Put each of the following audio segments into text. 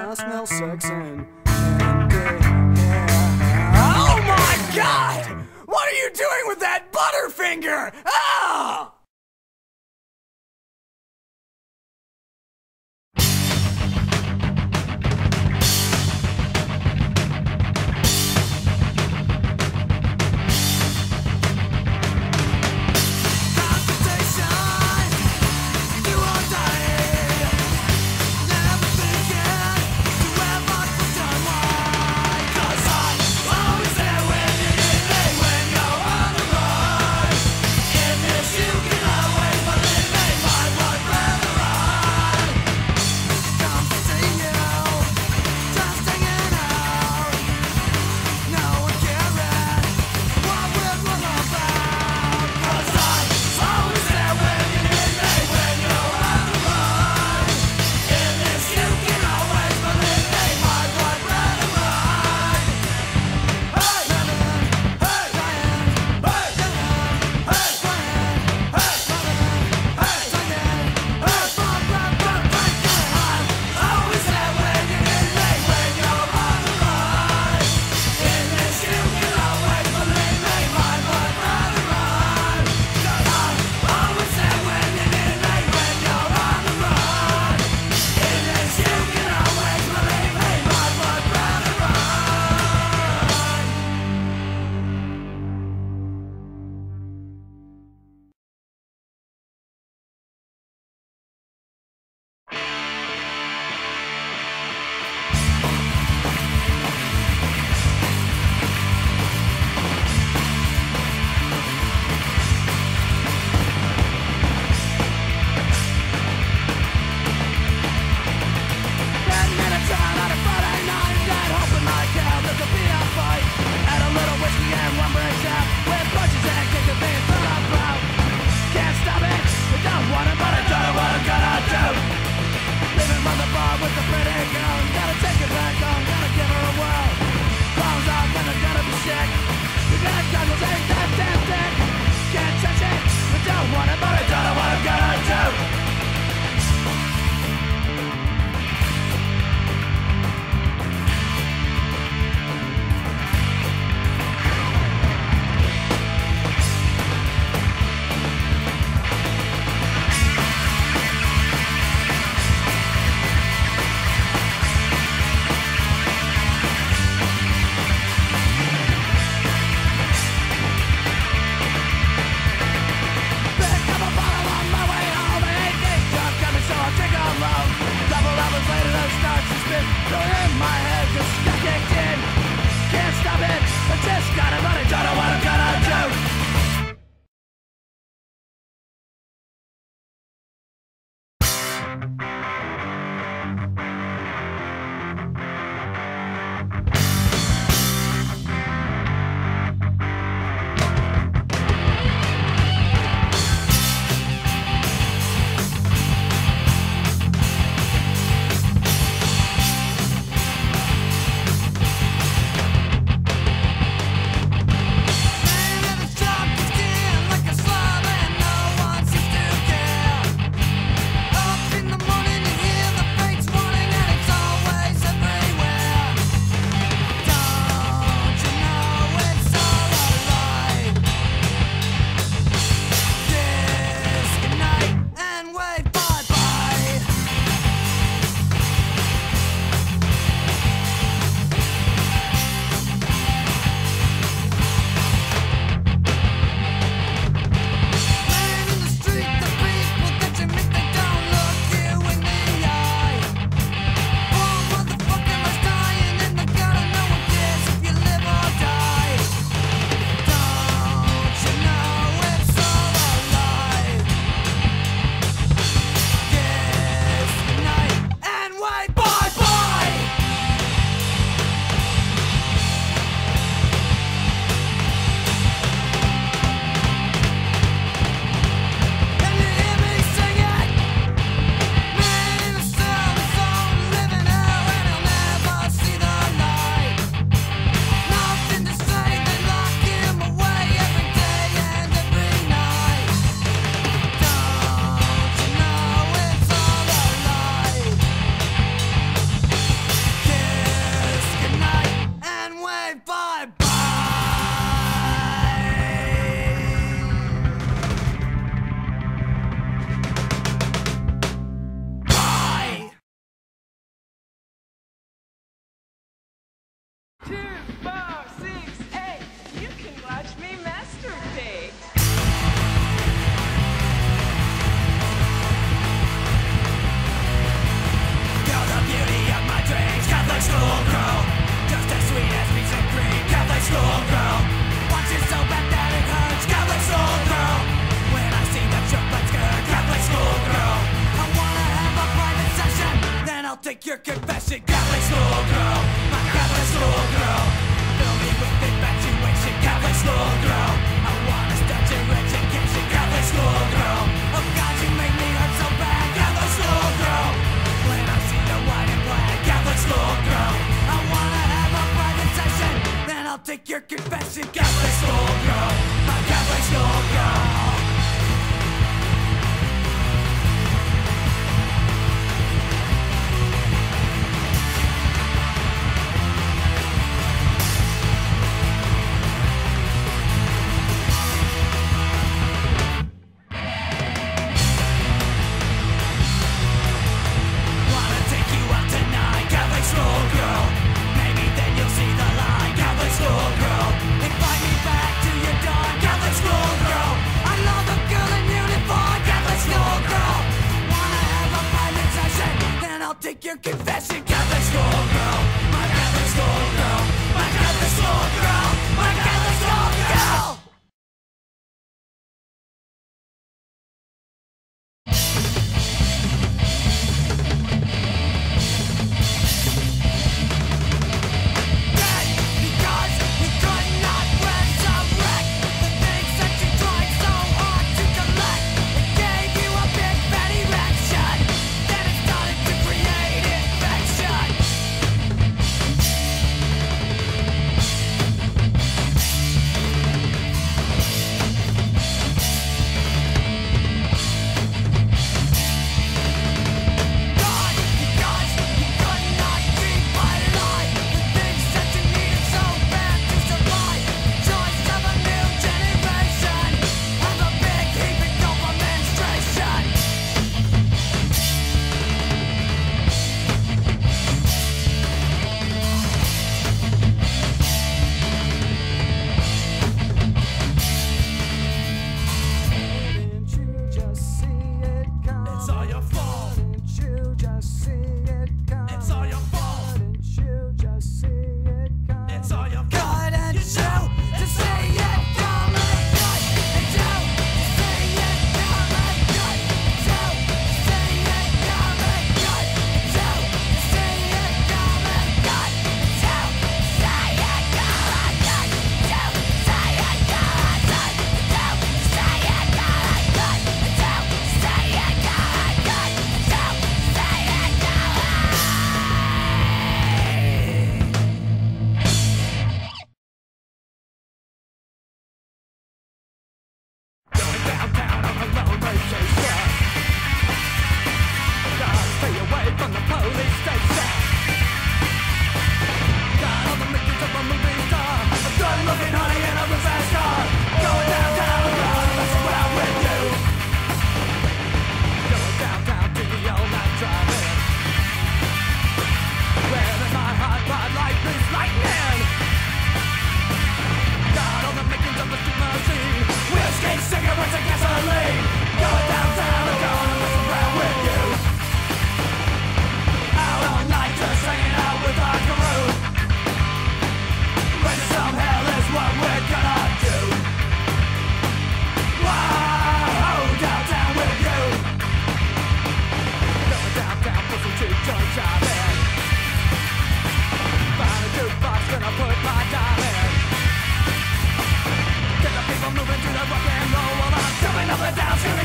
I smell sex and yeah. Oh my God! What are you doing with that Butterfinger? Ah! take your confession. Catholic schoolgirl, my Catholic schoolgirl. Fill me with infatuation, Catholic schoolgirl. I wanna start your education, Catholic schoolgirl. Oh God, you make me hurt so bad, Catholic schoolgirl. When I see the white and black, Catholic schoolgirl. I wanna have a private session, then I'll take your confession, Catholic schoolgirl, my Catholic schoolgirl. Take your confession, Catholic schoolgirl, my Catholic schoolgirl, my Catholic schoolgirl, my Catholic schoolgirl. Dead because you could not resurrect the things that you tried so hard to collect. It gave you a big fat erection, then it started to create infection. God, because you could not keep alive the things that you needed so bad to survive. Choice of a new generation of a big heaping dope of menstruation. Didn't you just see it coming? It's all your fault. Didn't you just see it coming? It's all your fault. Didn't you just see it coming? It's all your fault. Didn't you just see it coming? Didn't you see it coming? Didn't you see it coming? Didn't you see it coming? Didn't you see it coming? Didn't Going downtown on a lone vacation. Gotta stay away from the police station. Got all the makings of a movie star, a good-looking honey and a reverse car. Going downtown, I'm gonna mess around with you. Going downtown to the old night driving. Wearing my hot rod like this lightning. Got all the makings of a street machine. Whiskey, cigarettes, and gasoline. Going downtown, I'm gonna mess around with you. Out all night, just hanging out with our crew. Raising some hell is what we're gonna do. Wow, downtown with you. Going downtown for some cheap joint shopping. Find a jukebox, gonna put my dime in. Get the people moving to the rock and roll while I'm jumping up and down, screaming.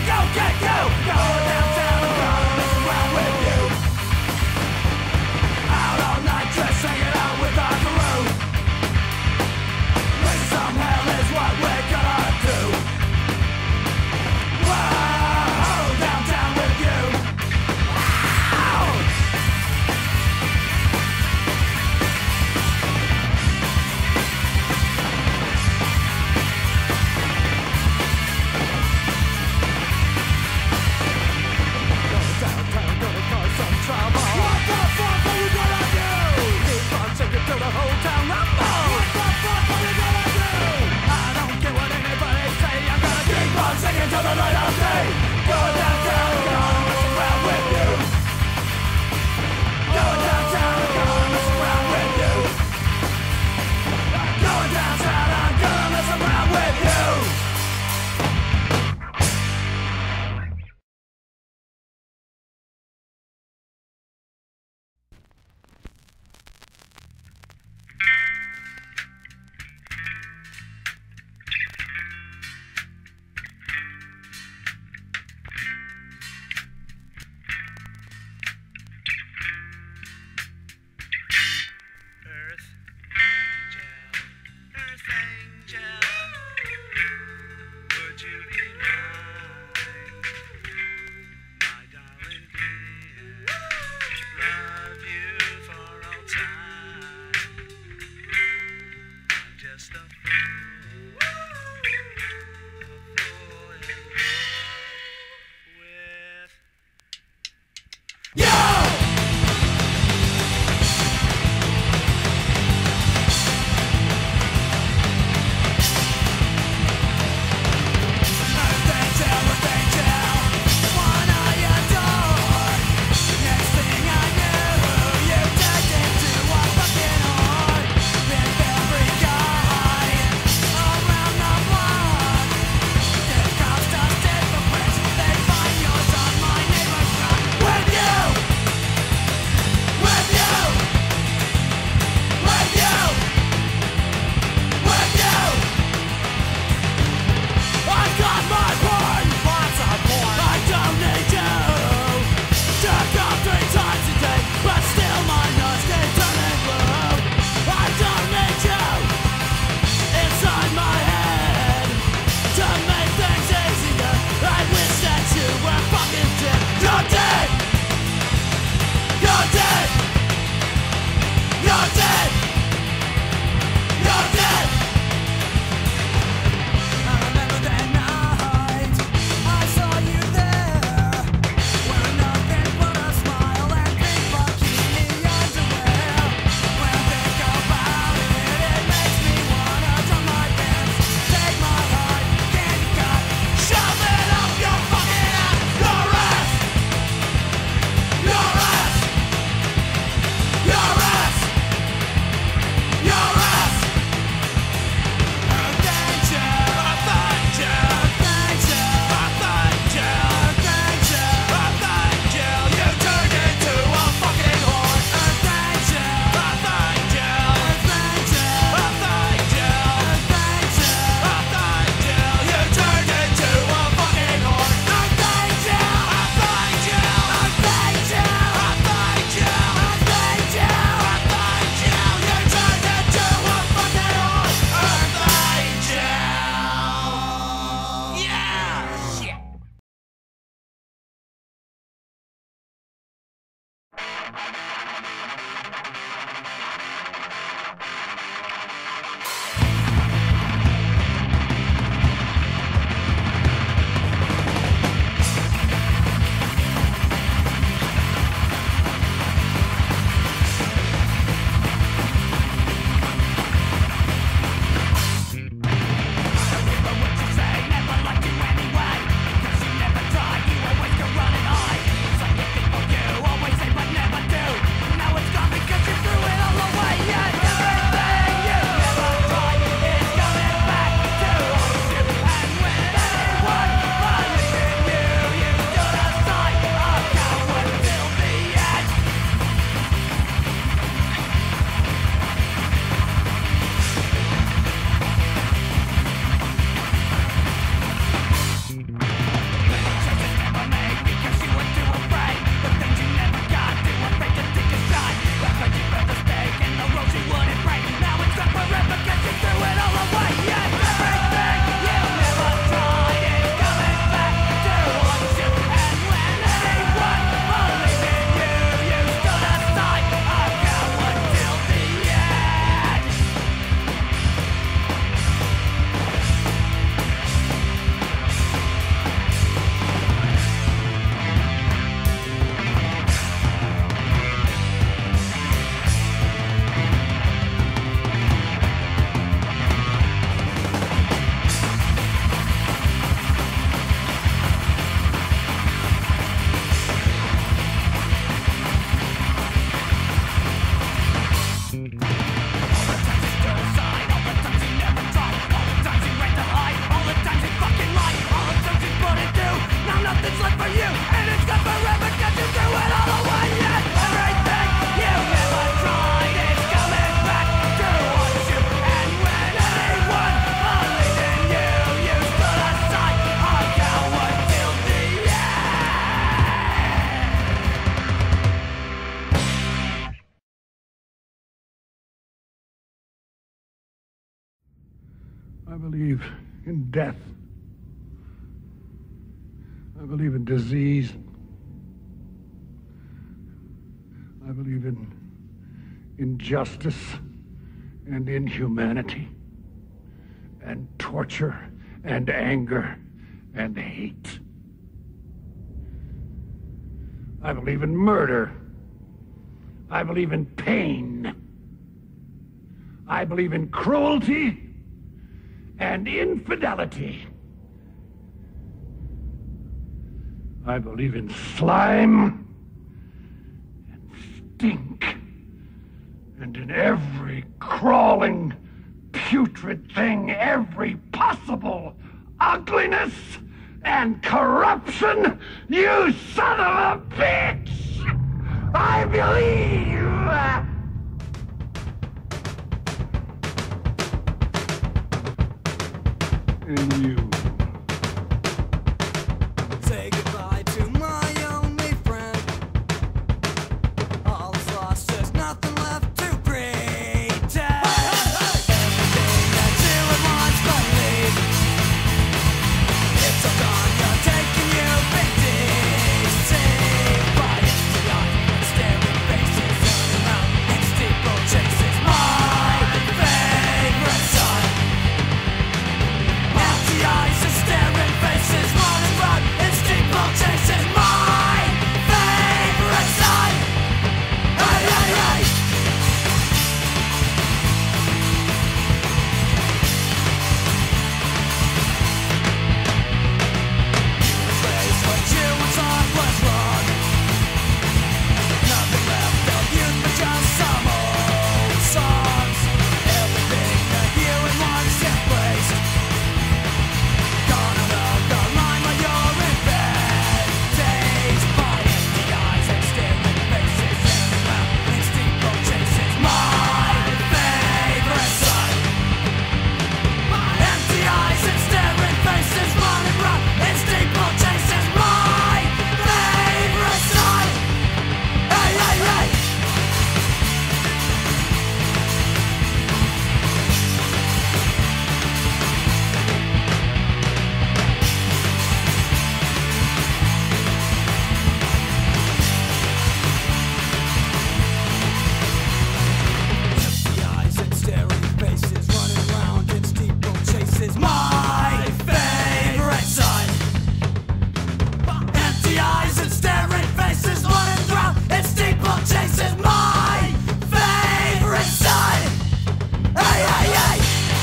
believe in death. I believe in disease. I believe in injustice and inhumanity and torture and anger and hate. I believe in murder. I believe in pain. I believe in cruelty and infidelity. I believe in slime and stink and in every crawling, putrid thing, every possible ugliness and corruption, you son of a bitch! I believe! In you. Say goodbye to my only friend. All is lost, there's nothing left to pretend. Everything that you had once believed, it's all gone, you're taking your big deceived by empty eyes and staring faces, turning around in steeple chases. My favorite side. Empty eyes and staring faces, running round in steeple chases. My favorite side. Hey, hey, hey. Face what you thought was wrong. Nothing left of youth but just some old songs. Everything that you had once embraced, gone out of the line while you're in bed. Dazed by empty eyes and staring faces, and around in steeple chases. My favorite side. Empty eyes and staring faces, running round in steeple chases. My favorite side. Hey, hey, hey. Empty eyes and staring faces, running round in steeple chases. My favorite side. Empty eyes and staring faces, running round in steeple chases. My favorite side. Hey, hey, hey.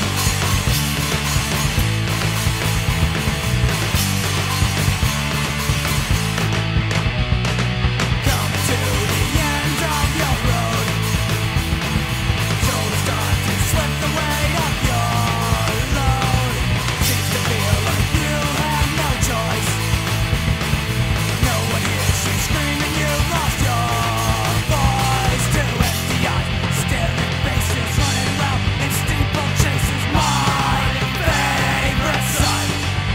Come to the end of your road. Shoulders start to slip the weight of your load. Seems to feel like you have no choice. No one hears you screaming, you've lost your voice. Two empty eyes, staring faces, running round in steeple chases. My favorite side.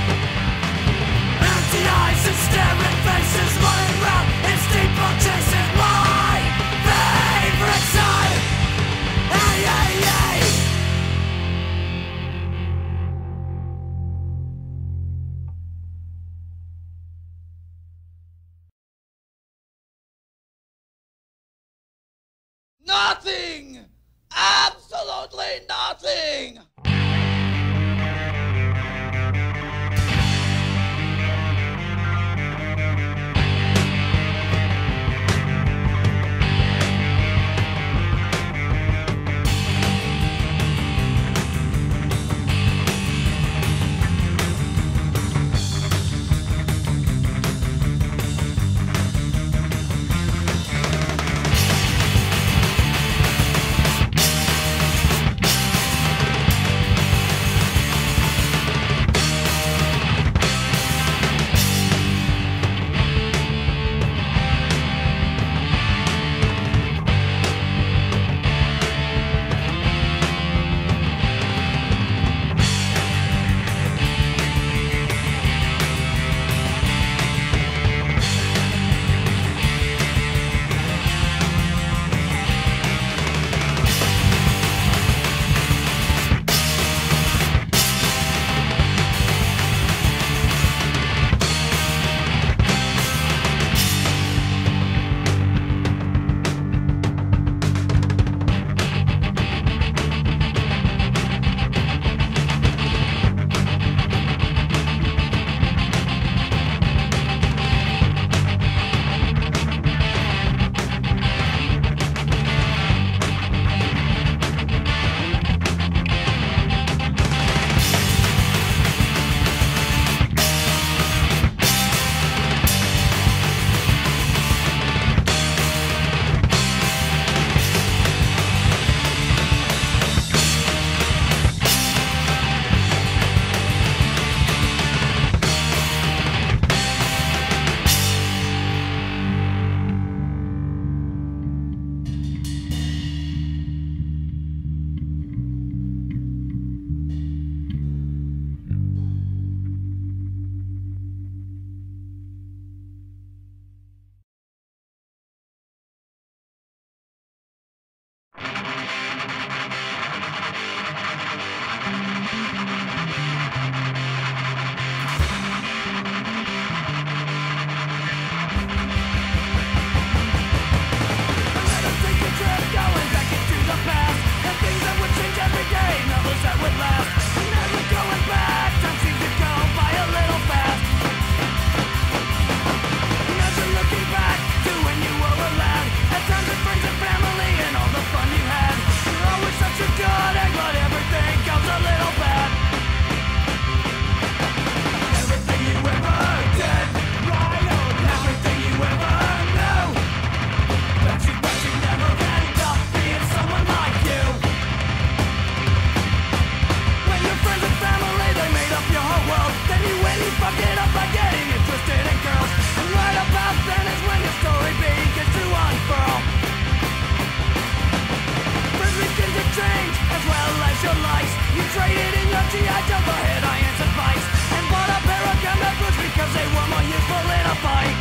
Empty eyes and staring faces, running round in steeple chases. My favorite side. Hey, hey, hey. Nothing! Absolutely nothing! traded in your GI Joe for head irons and vice, and bought a pair of combat boots because they were more useful in a fight.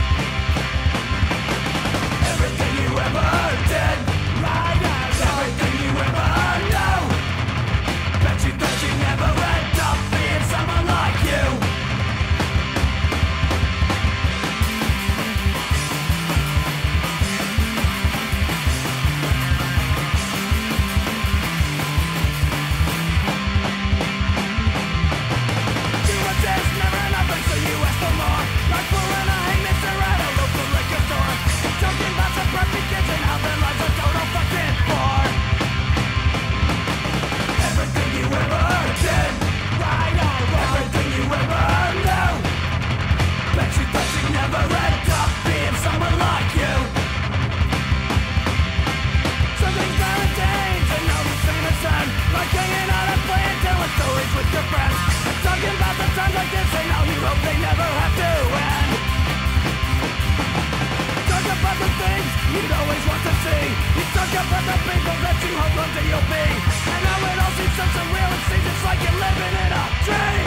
Everything you ever did, right out. Everything you ever knew, bet you thought you never end up being someone like you. Never nothing, so you ask for more. Like pouring a hangnail at a local liquor store, talking about some preppy kids and how their lives are total fucking bore. Everything you ever did, right or wrong, everything you ever knew, bet you thought you'd never end up being someone like you. Some things Valentine's and all the same as sun, like hanging out and playing, telling stories with your friends, and talking about the times like this and how you hope they never have to end. Talk about the things you'd always want to see. You talk about the people that you hope one day you'll be, and how it all seems so surreal. It seems it's like you're living in a dream.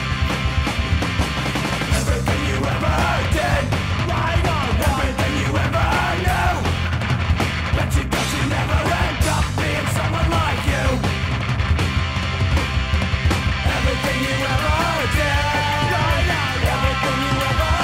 Everything you ever did, right or wrong, everything you ever knew, bet you thought you'd never end up being someone like you. Everything you ever did, right or wrong, everything you ever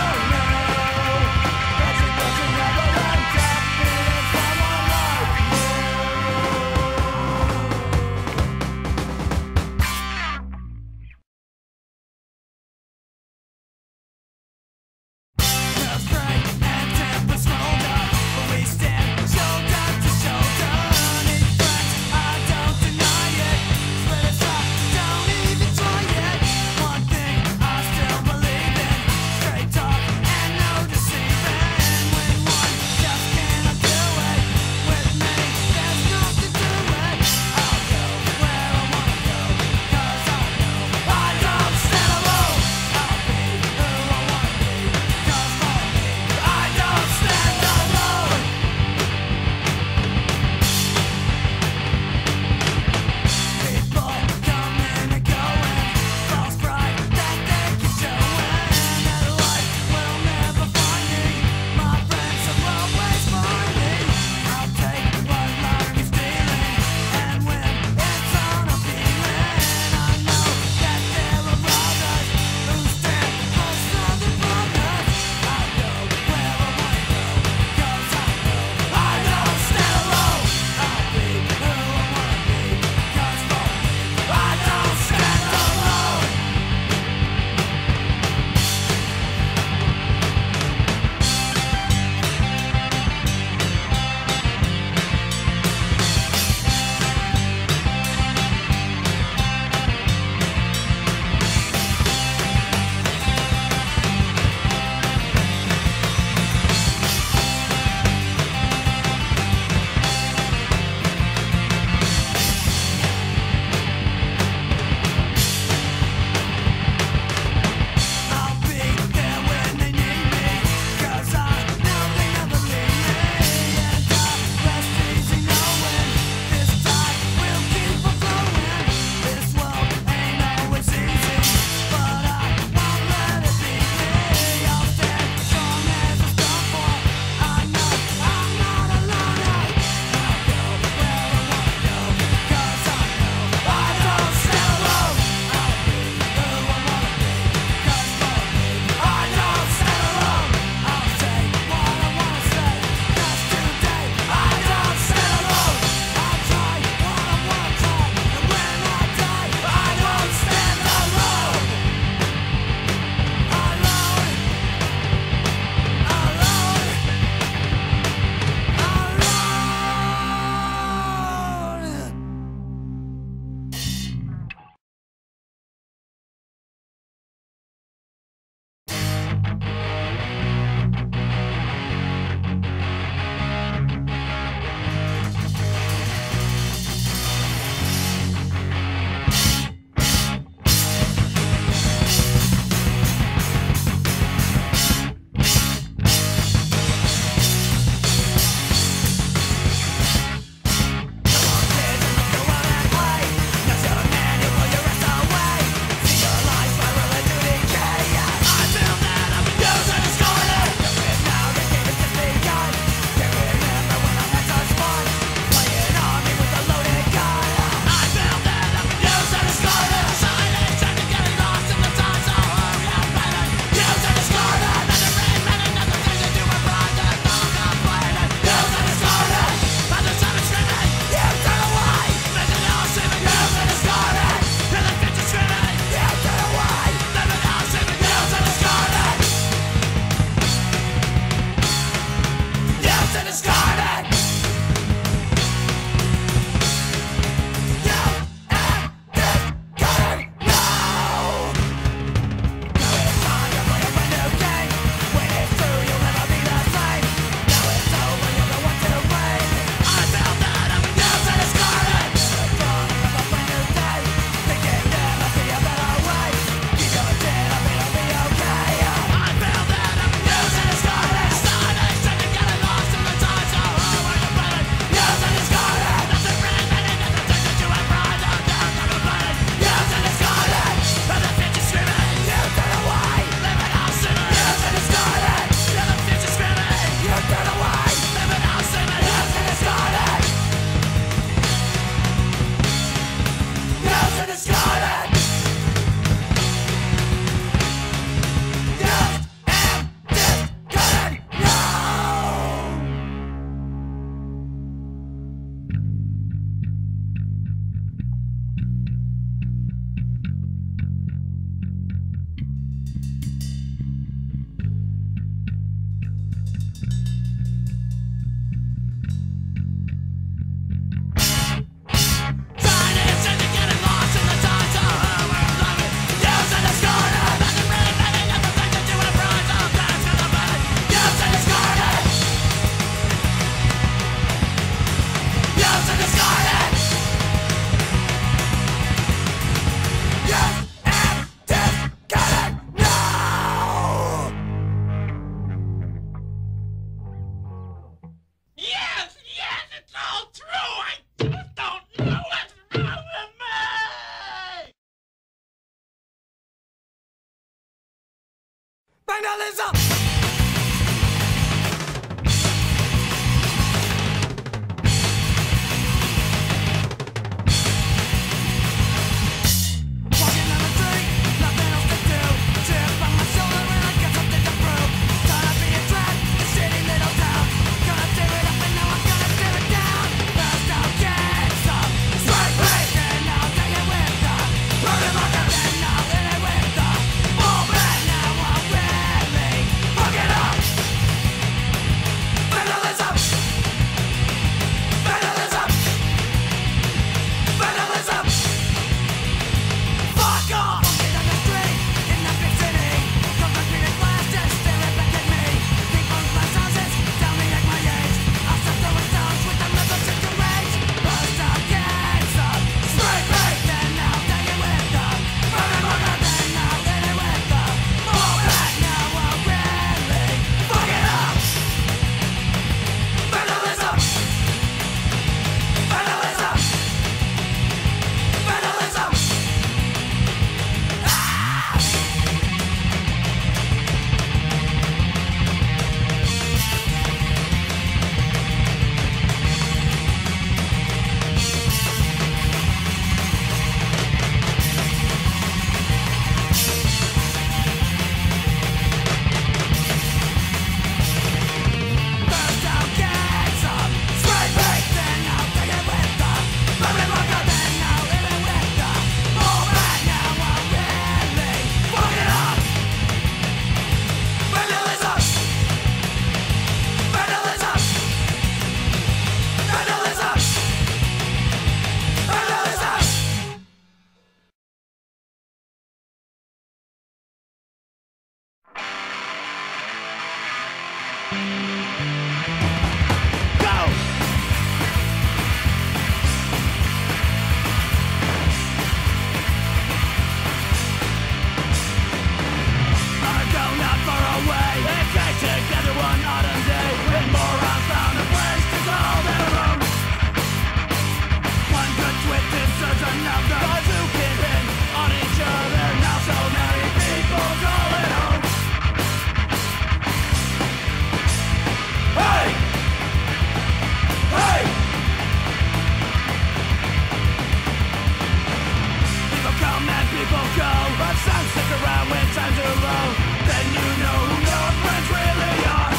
around when times are low. Then you know who your friends really are.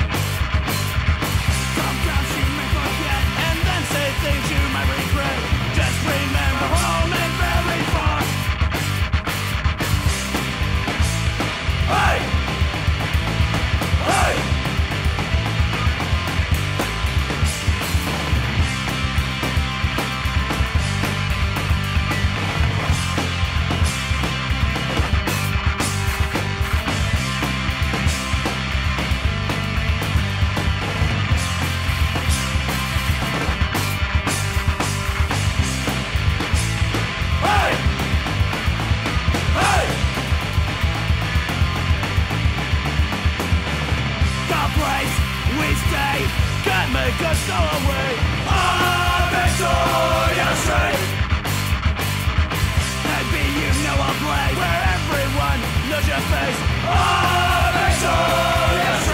Sometimes you may forget and then say things you might regret. Just remember home ain't very far. Hey! Hey! Can't make us go away. I'm victorious. Maybe you know a place where everyone knows your face. I'm victorious.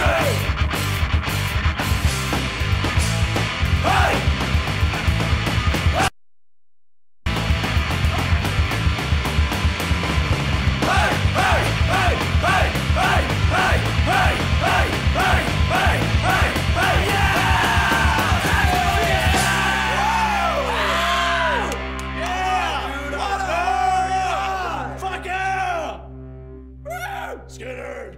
Hey! Skinner!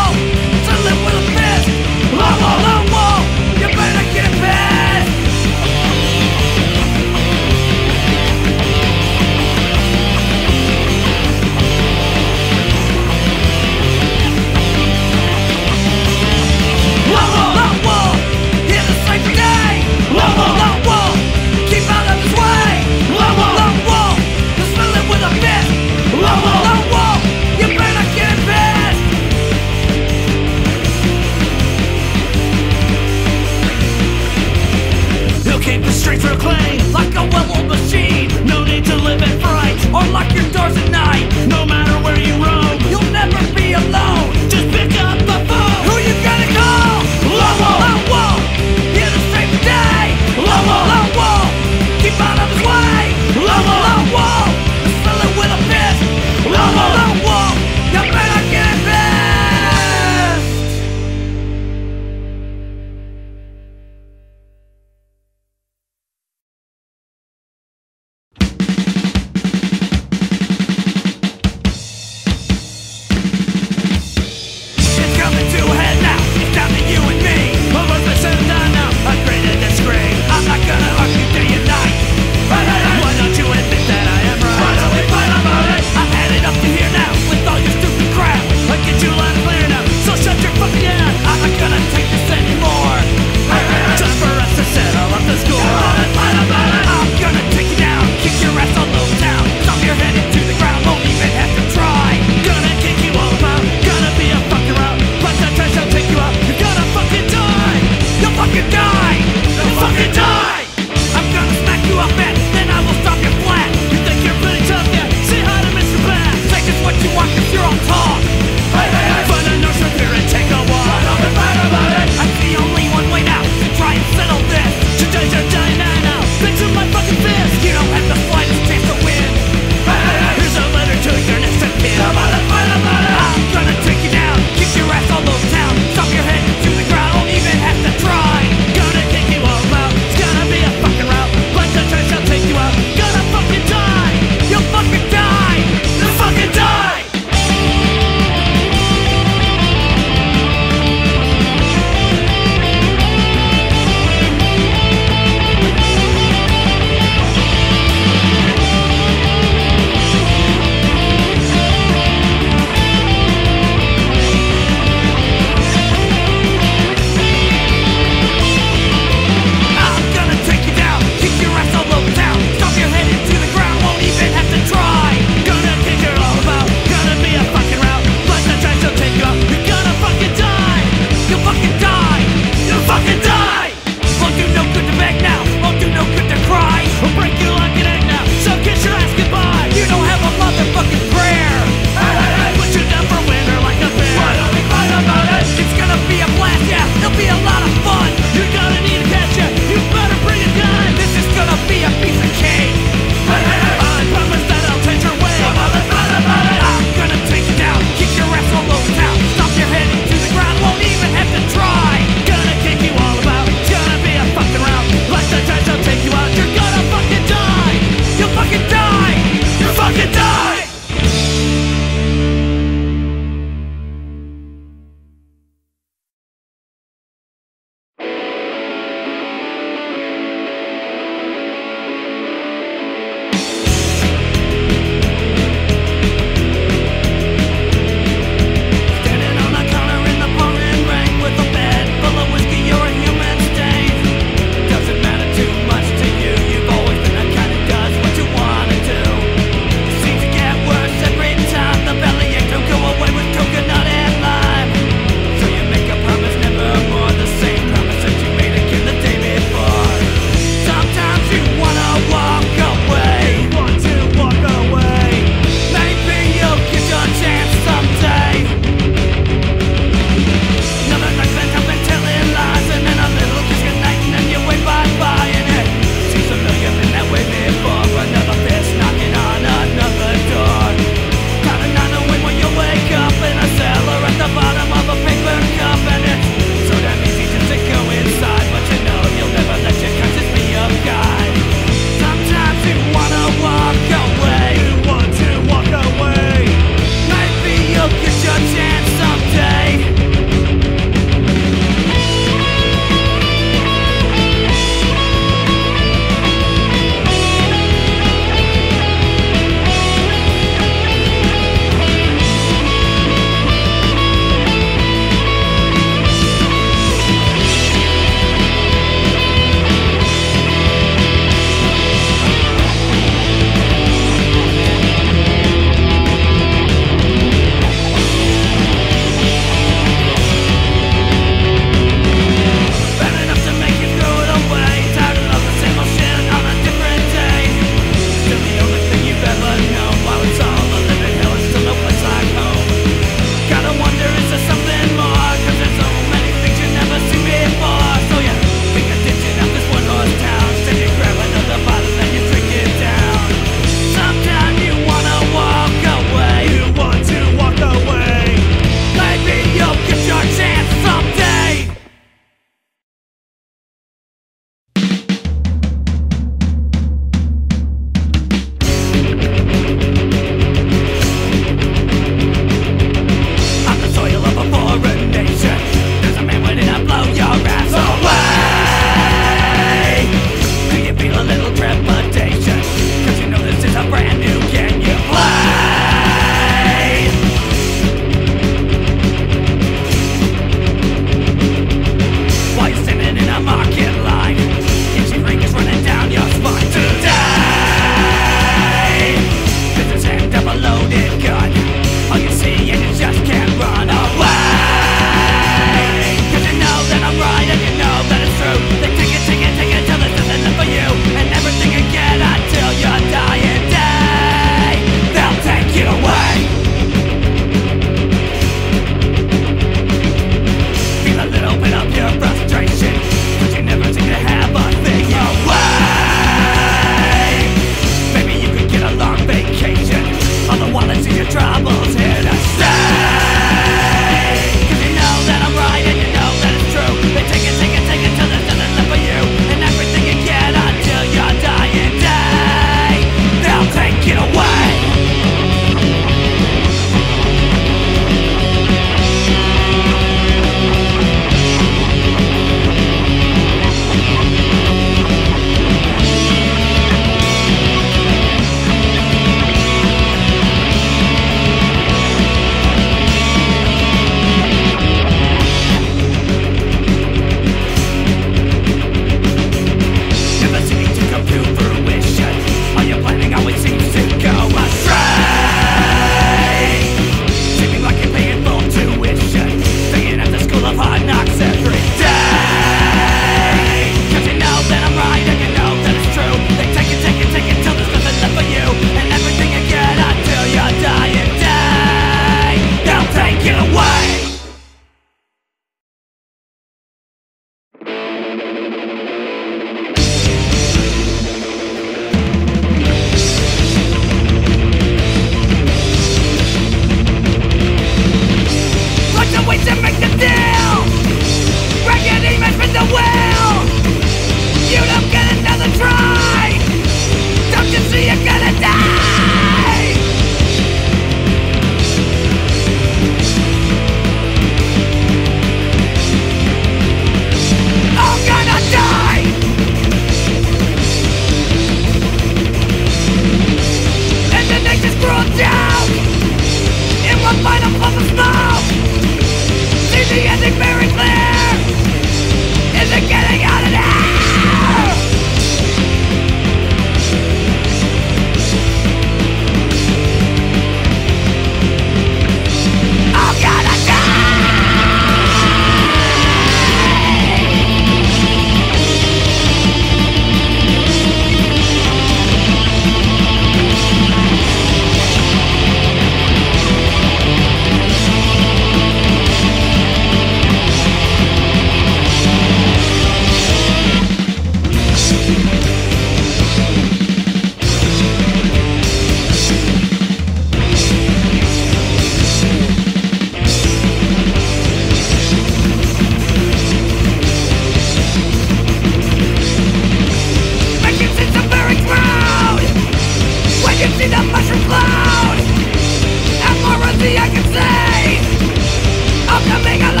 mushroom cloud. And more of the I can see. I'm coming alive.